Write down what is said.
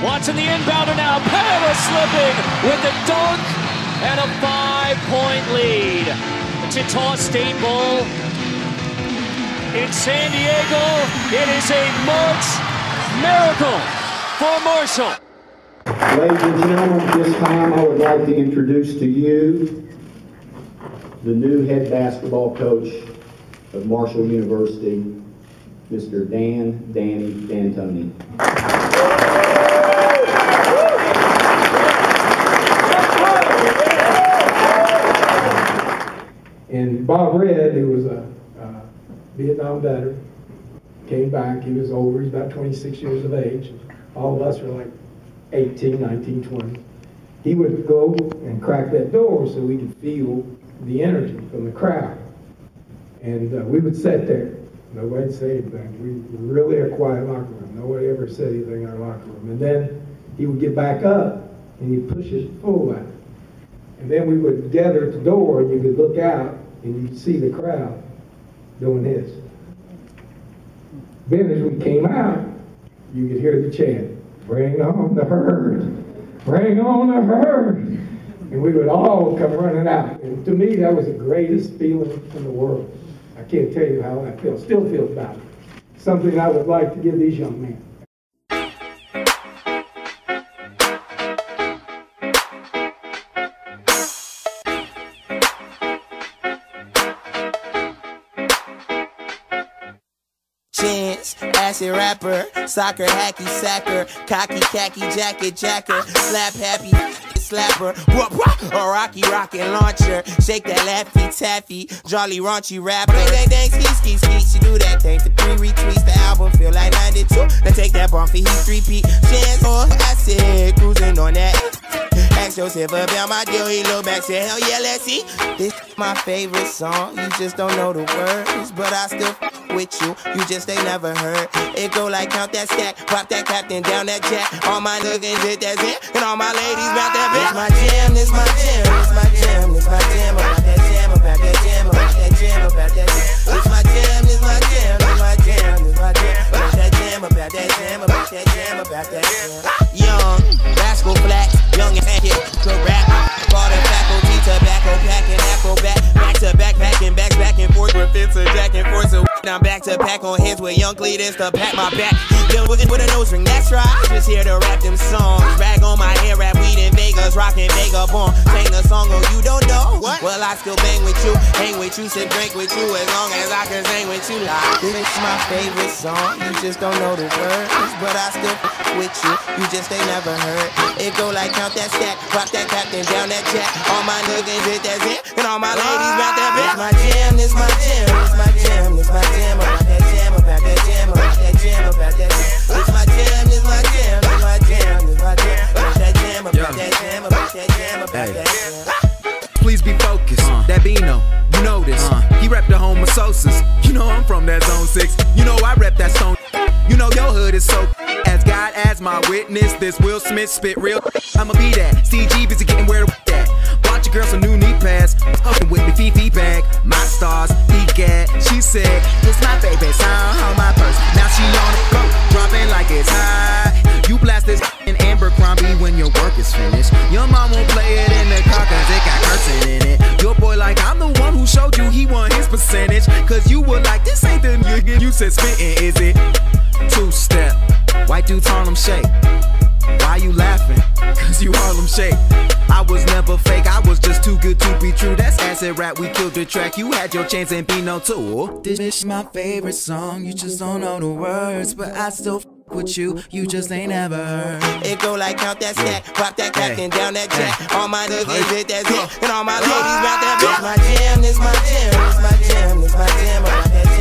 Watching the inbounder now. Pava slipping with the dunk and a 5-point lead. Wichita State Bowl in San Diego. It is a March miracle for Marshall. Ladies and gentlemen, at this time I would like to introduce to you the new head basketball coach of Marshall University, Mr. Danny D'Antoni. And Bob Red, who was a Vietnam veteran, came back. He was older. He's about 26 years of age. All of us were like 18, 19, 20. He would go and crack that door so we could feel the energy from the crowd. And we would sit there. Nobody would say anything. We were really a quiet locker room. Nobody ever said anything in our locker room. And then he would get back up and he'd push his full out. And then we would gather at the door and you could look out and you'd see the crowd doing this. Then as we came out, you could hear the chant, "Bring on the herd, bring on the herd." And we would all come running out. And to me, that was the greatest feeling in the world. I can't tell you how I feel, still feel about it. Something I would like to give these young men. Acid rapper, soccer, hacky sacker, cocky, khaki, jacket, jacker, slap happy, slapper, a rocky rocket launcher, shake that laffy taffy, jolly raunchy rapper, dang, dang, ski, she do that thing for 3 retweets, the album feel like 92, now take that bump for heat 3P, chance or acid, cruising on that. Ask yourself about my deal, he look back, said, hell yeah, let's see. This my favorite song, you just don't know the words, but I still with you, you just ain't never heard. It go like count that stack, pop that captain, down that jack. All my niggas hit that zit, and all my ladies bout that bitch. This my jam, this my jam, this my jam, this my jam, about that jam, about that jam, about that jam, about that jam. This my jam, this my jam, this my jam, this my jam, about that jam, about that jam, about that jam, about that jam. Young, rascal black, young and kid, could rap. Bought a faculty, tobacco packing, acrobat, back to back, packing, back and forth with fits of jack and forth. So I'm back to pack on hands with young Cletus to pat my back. Then with a nose ring, that's right. Just here to rap them songs. Rag on my hair, rap weed in Vegas, rockin' Vagabond. Sing the song, oh you don't know. What? Well I still bang with you, hang with you, sip drink with you, as long as I can sing with you. Like, this is my favorite song. You just don't know the words, but I still with you. You just ain't never heard. It go like count that stack, pop that captain, down that jack. All my niggas hit that zit, and all my ladies bout that bitch. This my jam, this my jam, this my jam, this my jam, about that jam, about that jam, about that jam, about that jam. This my jam, this my jam, this my jam, this my jam, about that jam, about that jam, about that jam, about that jam. Please be focused. That Bino, you know this. He rep the home of Sosa's. You know I'm from that zone 6. You know I rep that stone. You know your hood is so. As God as my witness, this Will Smith spit real. I'ma be that. CG busy getting where the at. Bought your girl some new knee pads. Huffing with me Fifi bag. My stars, EGAD. She said, this my favorite song on my purse. Now she on the go, dropping like it's high. You blast this in Abercrombie when your work is finished. Your mom won't play it in the car cause it got cursing in it. Your boy like, I'm the one who showed you he won his percentage. Cause you were like, this ain't the nigga you said spittin', is it? 2-step, white dudes Harlem shake. Why you laughing? Cause you Harlem shake. I was never fake, I was just too good to be true. That's acid rap, we killed the track. You had your chance and Bino too. This is my favorite song, you just don't know the words, but I still with you, you just ain't never heard. It go like count that stack, pop that captain, down that jack. All my niggas hit that zit, and all my ladies bout that bitch. This my jam, this my jam, this my jam, this my jam, about that